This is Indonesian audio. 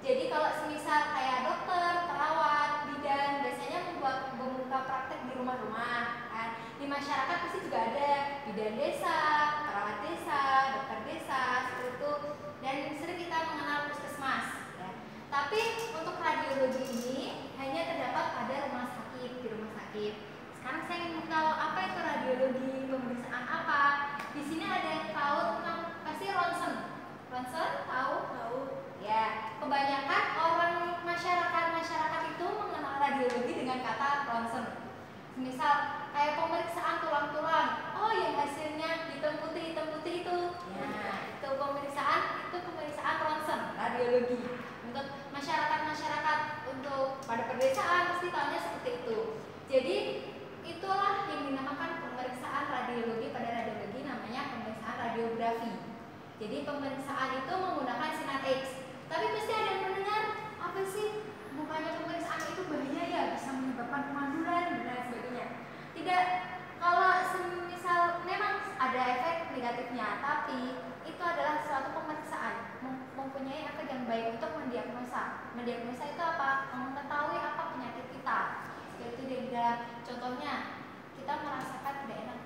Jadi kalau semisal kayak dokter, perawat, bidan biasanya membuka praktek di rumah-rumah kan. Di masyarakat pasti juga ada bidan desa, perawat desa, dokter desa, seperti itu. Dan sering kita mengenal puskesmas ya. Tapi untuk radiologi ini hanya terdapat pada rumah sakit, di rumah sakit. Sekarang saya ingin tahu apa itu radiologi, pemeriksaan apa. Di sini ada yang tahu tentang pasti ronsen. Ronsen tahu? Tahu. Ya, kebanyakan orang masyarakat itu mengenal radiologi dengan kata ronsen. Misal kayak pemeriksaan tulang-tulang. Oh, yang hasilnya hitam putih itu. Nah, itu pemeriksaan ronsen, radiologi. Untuk masyarakat untuk pada pedesaan pasti tahunya seperti itu. Jadi itulah yang dinamakan pemeriksaan radiologi. Pada radiologi namanya pemeriksaan radiografi. Jadi pemeriksaan itu menggunakan sinar X. Tapi pasti ada yang mendengar, apa sih? Bukannya pemeriksaan itu bahaya ya, bisa menyebabkan kemandulan dan lain sebagainya. Tidak, kalau semisal memang ada efek negatifnya, tapi itu adalah suatu pemeriksaan mempunyai efek yang baik untuk mendiagnosa. Mendiagnosa itu apa? Mengetahui apa penyakit kita. Seperti itu di dalam contohnya kita merasakan tidak enak